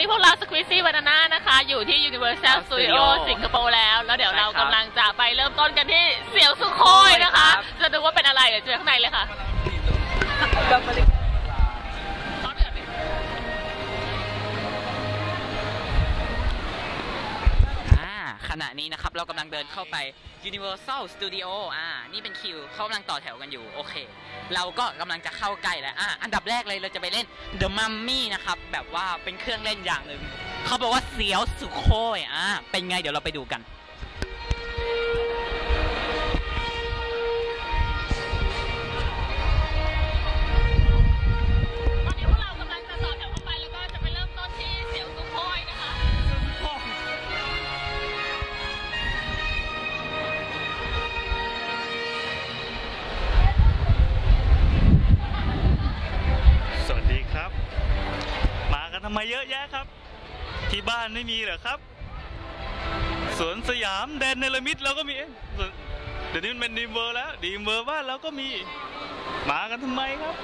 นี้พวกเราสควิซซี่บานาน่านะคะอยู่ที่ Universal Studio สิงคโปร์แล้วเดี๋ยวเรากำลังจะไปเริ่มต้นกันที่เสี่ยวสุโขยนะคะจะดูว่าเป็นอะไรเดี๋ยวเจอข้างในเลยค่ะขณะนี้นะครับเรากำลังเดินเข้าไป Universal Studio นี่เป็นคิวเขากำลังต่อแถวกันอยู่โอเคเราก็กำลังจะเข้าใกล้แล้วอันดับแรกเลยเราจะไปเล่น The Mummy นะครับแบบว่าเป็นเครื่องเล่นอย่างหนึ่งเขาบอกว่าเสียวสุโขยเป็นไงเดี๋ยวเราไปดูกันทำไมเยอะแยะครับที่บ้านไม่มีเหรอครับสวนสยามแดนเนลมิตเราก็มีเดี๋ยวนี้มันเป็นดีมเวอร์แล้วดีมเวอร์บ้านเราก็มีมากันทำไมครับ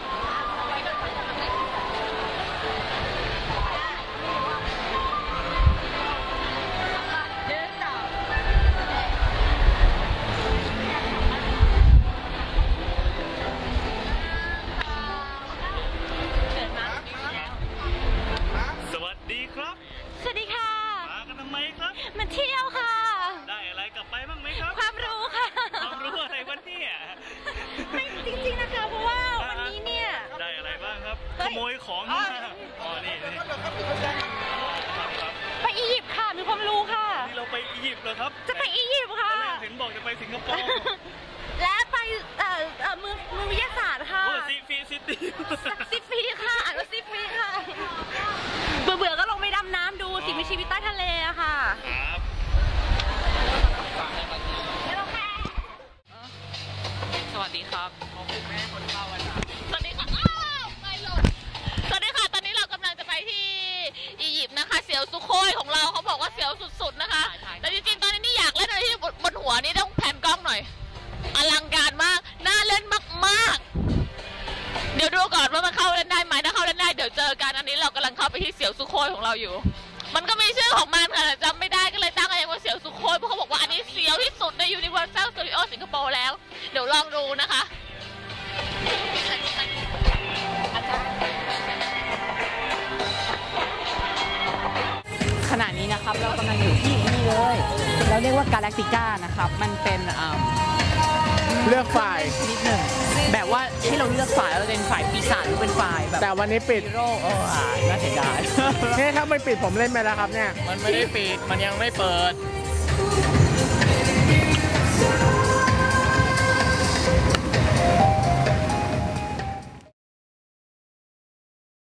สวัสดีค่ะมากันทำไมครับมาเที่ยวค่ะได้อะไรกลับไปบ้างไหมครับความรู้ค่ะความรู้อะไรวะเนี่ยไม่จริงๆนะคะเพราะว่าวันนี้เนี่ยได้อะไรบ้างครับขโมยของมานี่ไปอียิปต์ค่ะมีความรู้ค่ะนี่เราไปอียิปต์เหรอครับจะไปอียิปต์ค่ะเห็นบอกจะไปสิงคโปร์และไปเมืองวิทยาศาสตร์ค่ะซิฟีซิตี้ค่ะอ่านว่าซิฟีค่ะเบื่อก็ลงไปดำน้ำดูสิ่งมีชีวิตใต้ทะเลค่ะครับสวัสดีครับขอบคุณแม่คนเข้าวันนี้สวัสดีค่ะไม่หลดสวัสดีค่ะตอนนี้เรากำลังจะไปที่อียิปต์นะคะเสียวสุโขยของเราเขาบอกว่าเสียวสุดๆนะคะแต่จริงๆตอนนี้อยากเล่นอะไรที่บนหัวนี่ต้องแผ่นกล้องหน่อยอลังการมากน่าเล่นมากๆเดี๋ยวดูก่อนว่ามันเข้าเล่นได้ไหมถ้าเข้าเล่นได้เดี๋ยวเจอกันอันนี้เรากำลังเข้าไปที่เสียวสุโขยของเราอยู่มันก็มีชื่อของมันค่ะจำไม่ได้ก็เลยตั้งเองว่าเสียวสุโขยเพราะเขาบอกว่าอันนี้เสียวที่สุดใน Universal Studio สิงคโปร์แล้วเดี๋ยวลองดูนะคะขณะนี้นะครับเรากำลังอยู่ที่นี่เลยเราเรียกว่ากาแล็กติก้านะครับมันเป็นเลือกฝ่ายนิดหนึ่งแบบว่าให้เราเลือกฝ่ายเราเป็นฝ่ายปีศาจหรือเป็นฝ่ายแบบแต่วันนี้ปิดฮีโร่น่าเสียดายนี่ถ้าไม่ปิดผมเล่นไปแล้วครับเนี่ยมันไม่ได้ปิดมันยังไม่เปิด